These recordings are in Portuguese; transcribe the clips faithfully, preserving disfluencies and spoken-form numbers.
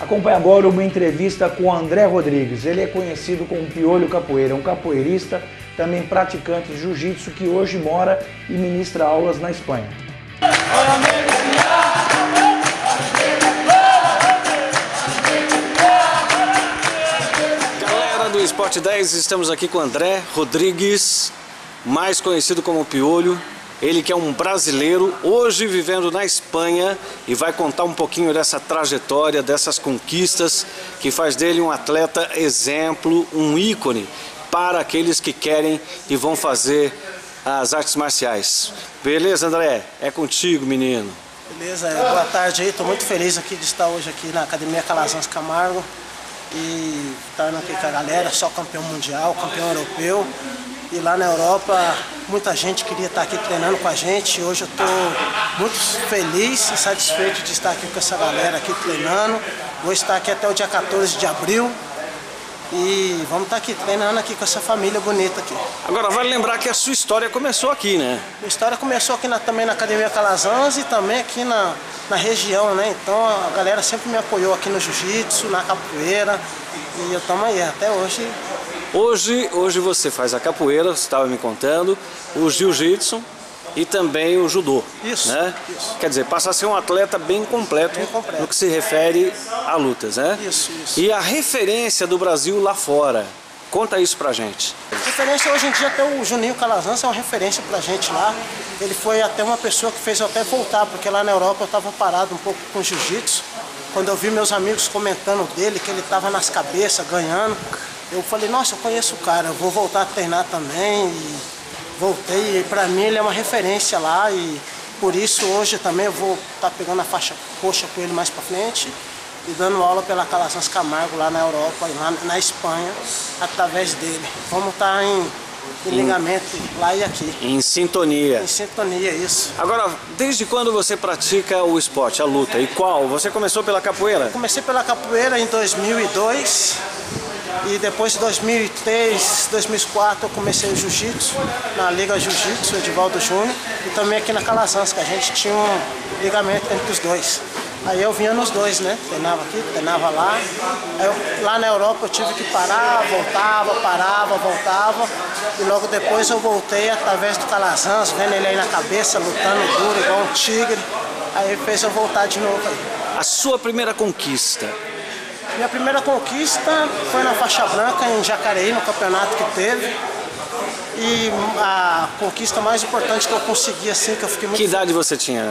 Acompanhe agora uma entrevista com o André Rodrigues. Ele é conhecido como Piolho Capoeira, um capoeirista, também praticante de jiu-jitsu, que hoje mora e ministra aulas na Espanha. Galera do Esporte dez, estamos aqui com o André Rodrigues, mais conhecido como Piolho. Ele que é um brasileiro, hoje vivendo na Espanha, e vai contar um pouquinho dessa trajetória, dessas conquistas, que faz dele um atleta exemplo, um ícone para aqueles que querem e vão fazer as artes marciais. Beleza, André? É contigo, menino. Beleza, boa tarde aí, estou muito feliz aqui de estar hoje aqui na Academia Calazans Camargo e estar aqui com a galera, só campeão mundial, campeão europeu. E lá na Europa, muita gente queria estar aqui treinando com a gente. Hoje eu estou muito feliz e satisfeito de estar aqui com essa galera aqui treinando. Vou estar aqui até o dia quatorze de abril. E vamos estar aqui treinando aqui com essa família bonita aqui. Agora vale lembrar que a sua história começou aqui, né? Minha história começou aqui na, também na Academia Calazans e também aqui na, na região, né? Então a galera sempre me apoiou aqui no jiu-jitsu, na capoeira. E eu estamos aí até hoje. Hoje, hoje você faz a capoeira, você estava me contando, o jiu-jitsu e também o judô. Isso, né? isso. Quer dizer, passa a ser um atleta bem completo, bem completo no que se refere a lutas, né? Isso, isso. E a referência do Brasil lá fora, conta isso pra gente. Referência hoje em dia, até o Juninho Calazans é uma referência pra gente lá. Ele foi até uma pessoa que fez eu até voltar, porque lá na Europa eu estava parado um pouco com jiu-jitsu. Quando eu vi meus amigos comentando dele, que ele estava nas cabeças, ganhando, eu falei, nossa, eu conheço o cara, eu vou voltar a treinar também. E voltei, e pra mim ele é uma referência lá, e por isso hoje também eu vou estar tá pegando a faixa roxa com ele mais pra frente e dando aula pela Calazans Camargo lá na Europa, lá na Espanha, através dele. Vamos estar tá em, em ligamento lá e aqui. Em sintonia. Em sintonia, isso. Agora, desde quando você pratica o esporte, a luta? E qual? Você começou pela capoeira? Comecei pela capoeira em dois mil e dois. E depois de dois mil e três, dois mil e quatro eu comecei o jiu-jitsu, na Liga Jiu-Jitsu, Edivaldo Júnior, e também aqui na Calazans, que a gente tinha um ligamento entre os dois. Aí eu vinha nos dois, né? Treinava aqui, treinava lá. Aí eu, lá na Europa eu tive que parar, voltava, parava, voltava. E logo depois eu voltei através do Calazans, vendo ele aí na cabeça, lutando duro, igual um tigre. Aí fez eu voltar de novo aí. A sua primeira conquista? Minha primeira conquista foi na faixa branca em Jacareí, no campeonato que teve. E a conquista mais importante que eu consegui, assim, que eu fiquei muito... Que idade você tinha?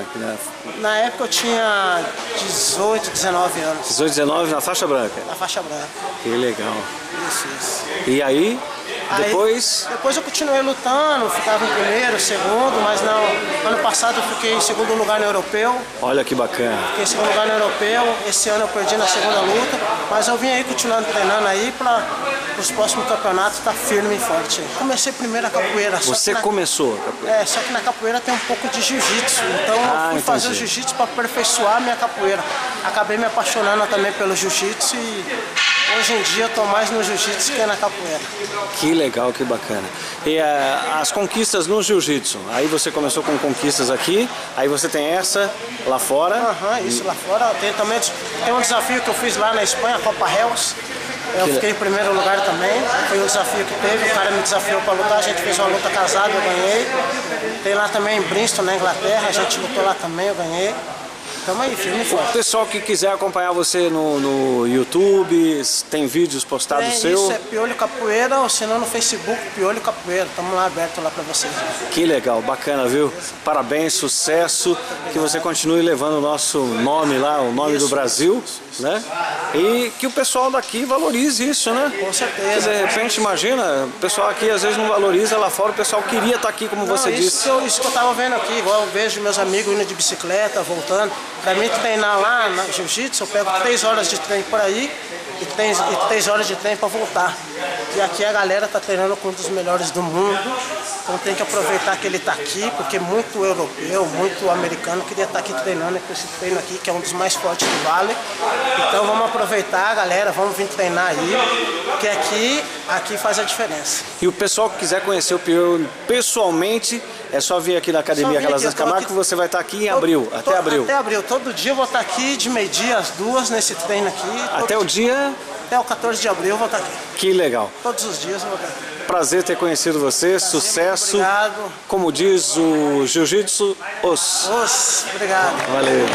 Na época eu tinha dezoito, dezenove anos. dezoito, dezenove na faixa branca? Na faixa branca. Que legal. Isso, isso. E aí, aí depois... Depois eu continuei lutando, ficava em primeiro, segundo, mas não... Ano passado eu fiquei em segundo lugar no europeu. Olha que bacana. Fiquei em segundo lugar no europeu, esse ano eu perdi na segunda luta, mas eu vim aí continuando treinando aí para os próximos campeonatos estar tá firme e forte. Comecei primeiro a capoeira. Você na... começou a capoeira? É, só que na capoeira tem um pouco de jiu-jitsu, então ah, eu fui entendi. fazer o jiu-jitsu para aperfeiçoar a minha capoeira. Acabei me apaixonando também pelo jiu-jitsu e hoje em dia eu tô mais no jiu-jitsu que na capoeira. Que legal, que bacana. E uh, as conquistas no jiu-jitsu? Aí você começou com conquistas aqui, aí você tem essa lá fora. Aham, uhum, isso lá fora. Tem também tem um desafio que eu fiz lá na Espanha, a Copa Hells. Eu que fiquei em primeiro lugar também. Foi um desafio que teve, o cara me desafiou para lutar, a gente fez uma luta casada, eu ganhei. Tem lá também em Bristol, na Inglaterra, a gente lutou lá também, eu ganhei. Tamo aí, firme e forte. O pessoal que quiser acompanhar você no, no YouTube, tem vídeos postados tem, seu? Isso é Piolho Capoeira, ou senão no Facebook, Piolho Capoeira. Tamo lá aberto lá pra vocês. Que legal, bacana, viu? Parabéns, sucesso, que você continue levando o nosso nome lá, o nome isso, do Brasil, isso, isso, né? E que o pessoal daqui valorize isso, né? Com certeza. De repente, imagina, o pessoal aqui às vezes não valoriza, lá fora o pessoal queria estar aqui, como não, você isso disse. Que eu, isso que eu tava vendo aqui, igual eu vejo meus amigos indo de bicicleta, voltando. Pra mim treinar lá na jiu-jitsu, eu pego três horas de treino por aí e três, e três horas de treino para voltar. E aqui a galera tá treinando com um dos melhores do mundo, então tem que aproveitar que ele tá aqui, porque muito europeu, muito americano queria estar aqui treinando com esse treino aqui, que é um dos mais fortes do Vale. Então vamos aproveitar, galera, vamos vir treinar aí, porque aqui, aqui faz a diferença. E o pessoal que quiser conhecer o Piolho pessoalmente, É só vir aqui na Academia Calazans Camargo que você vai estar aqui em abril, até abril. Até abril. Todo dia eu vou estar aqui de meio-dia às duas nesse treino aqui. Até o dia? Até o quatorze de abril eu vou estar aqui. Que legal. Todos os dias eu vou estar aqui. Prazer ter conhecido você, prazer, sucesso. Obrigado. Como diz o Jiu-Jitsu, os. Os, obrigado. Valeu.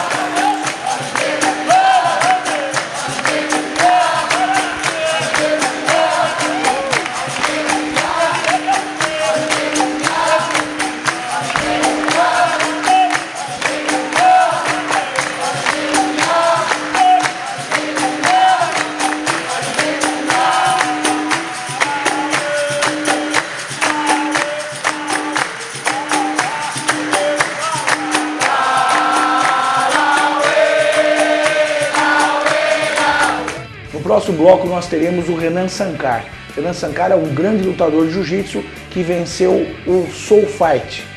No próximo bloco nós teremos o Renan Sankar. Renan Sankar é um grande lutador de jiu-jitsu que venceu o Soul Fight.